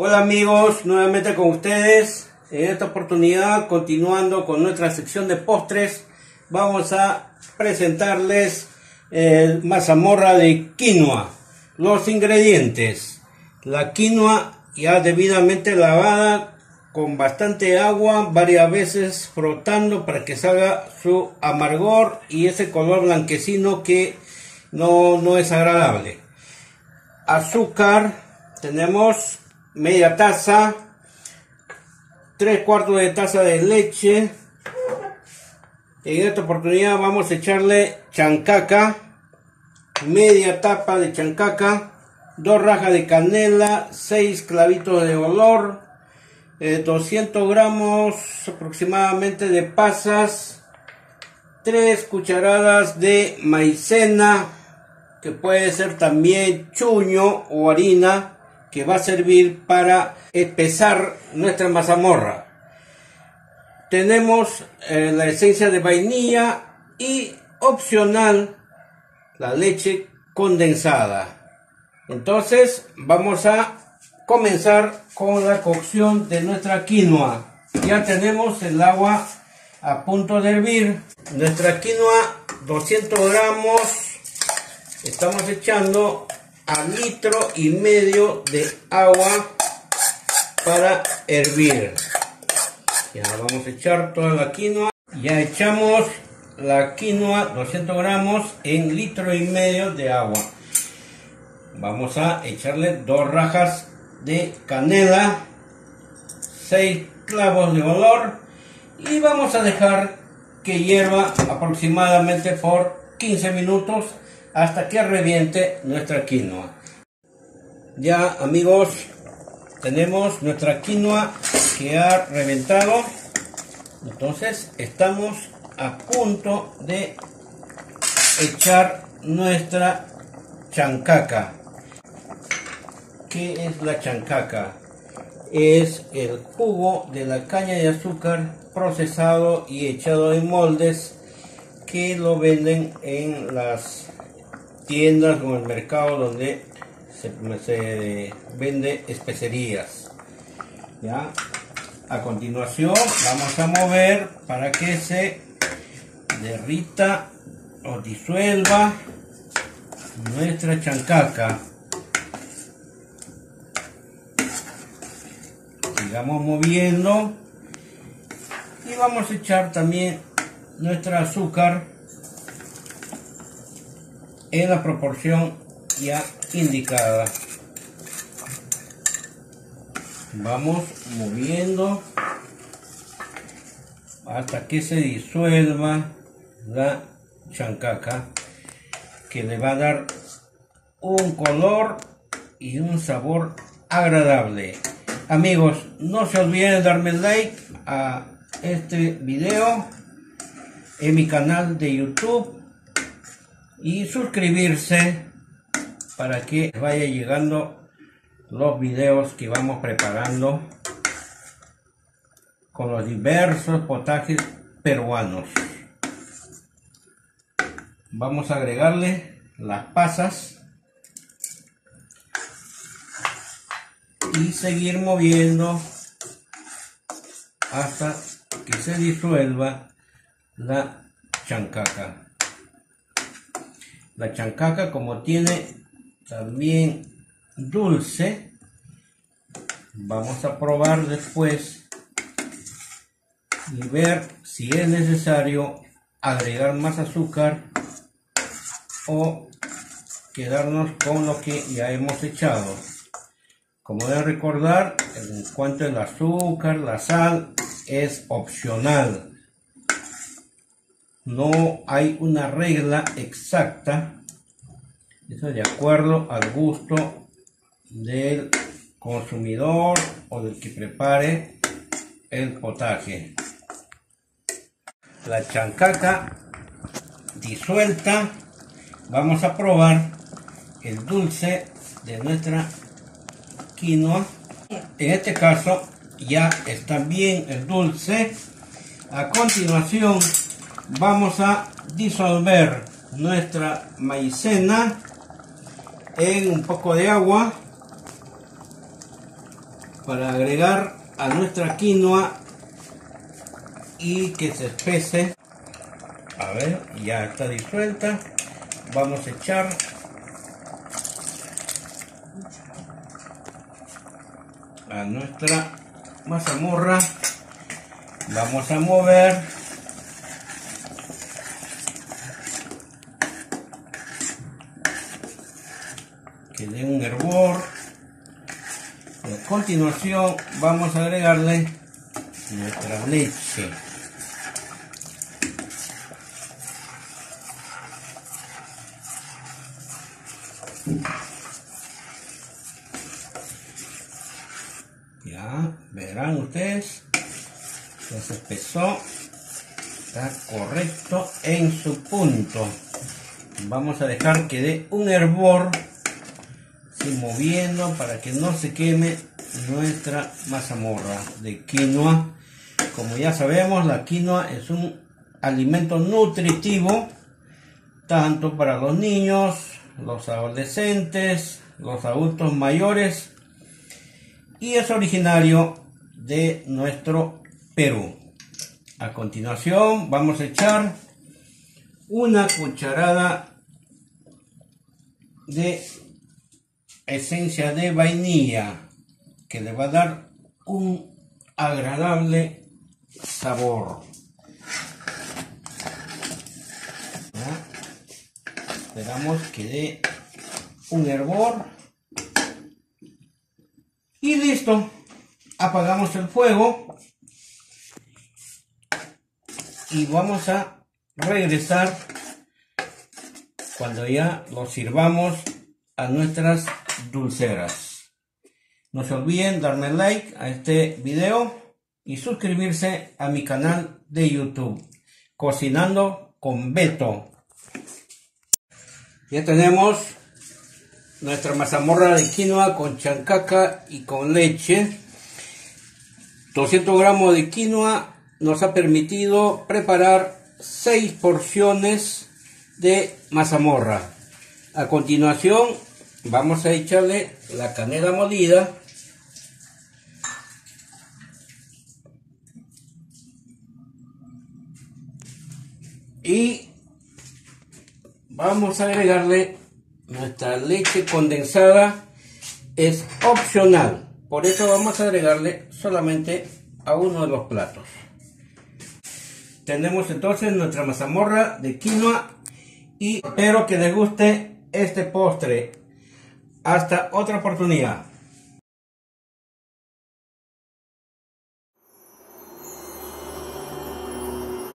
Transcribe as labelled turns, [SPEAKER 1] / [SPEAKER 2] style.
[SPEAKER 1] Hola amigos, nuevamente con ustedes. En esta oportunidad, continuando con nuestra sección de postres, vamos a presentarles mazamorra de quinoa. Los ingredientes: la quinoa ya debidamente lavada con bastante agua, varias veces frotando para que salga su amargor y ese color blanquecino que no es agradable. Azúcar, tenemos media taza, 3/4 de taza de leche. En esta oportunidad vamos a echarle chancaca, media tapa de chancaca, 2 rajas de canela, 6 clavitos de olor, 200 gramos aproximadamente de pasas, 3 cucharadas de maicena, que puede ser también chuño o harina, que va a servir para espesar nuestra mazamorra. Tenemos la esencia de vainilla y opcional la leche condensada. Entonces vamos a comenzar con la cocción de nuestra quinoa. Ya tenemos el agua a punto de hervir. Nuestra quinoa, 200 gramos, estamos echando a 1,5 litros de agua para hervir. Ya vamos a echar toda la quinoa. Ya echamos la quinoa, 200 gramos, en 1,5 litros de agua. Vamos a echarle 2 rajas de canela, 6 clavos de olor y vamos a dejar que hierva aproximadamente por 15 minutos hasta que reviente nuestra quinoa. Ya amigos, tenemos nuestra quinoa que ha reventado. Entonces estamos a punto de echar nuestra chancaca. ¿Qué es la chancaca? Es el jugo de la caña de azúcar procesado y echado en moldes, que lo venden en las tiendas o en el mercado donde se vende especerías. ¿Ya? A continuación vamos a mover para que se derrita o disuelva nuestra chancaca. Sigamos moviendo y vamos a echar también nuestra azúcar en la proporción ya indicada. Vamos moviendo hasta que se disuelva la chancaca, que le va a dar un color y un sabor agradable. Amigos, no se olviden de darme like a este video en mi canal de YouTube y suscribirse para que vaya llegando los videos que vamos preparando con los diversos potajes peruanos. Vamos a agregarle las pasas y seguir moviendo hasta que se disuelva la chancaca. La chancaca, como tiene también dulce, vamos a probar después y ver si es necesario agregar más azúcar o quedarnos con lo que ya hemos echado. Como deben recordar, en cuanto al azúcar, la sal es opcional. No hay una regla exacta. Eso es de acuerdo al gusto del consumidor o del que prepare el potaje. La chancaca disuelta, vamos a probar el dulce de nuestra quinoa. En este caso ya está bien el dulce. A continuación vamos a disolver nuestra maicena en un poco de agua para agregar a nuestra quinoa y que se espese. A ver, ya está disuelta. Vamos a echar a nuestra mazamorra. Vamos a mover. Que dé un hervor. Y a continuación vamos a agregarle nuestra leche. Ya verán ustedes, ya se espesó, está correcto en su punto. Vamos a dejar que dé un hervor, así moviendo para que no se queme nuestra mazamorra de quinoa. Como ya sabemos, la quinoa es un alimento nutritivo tanto para los niños, los adolescentes, los adultos mayores, y es originario de nuestro Perú. A continuación vamos a echar una cucharada de esencia de vainilla que le va a dar un agradable sabor. ¿Ya? Esperamos que dé un hervor y listo. Apagamos el fuego y vamos a regresar cuando ya lo sirvamos a nuestras dulceras. No se olviden darme like a este video y suscribirse a mi canal de YouTube, Cocinando con Beto. Ya tenemos nuestra mazamorra de quinoa con chancaca y con leche. 200 gramos de quinoa nos ha permitido preparar 6 porciones de mazamorra. A continuación vamos a echarle la canela molida. Y vamos a agregarle nuestra leche condensada. Es opcional, por eso vamos a agregarle solamente a uno de los platos. Tenemos entonces nuestra mazamorra de quinoa y espero que les guste este postre. Hasta otra oportunidad.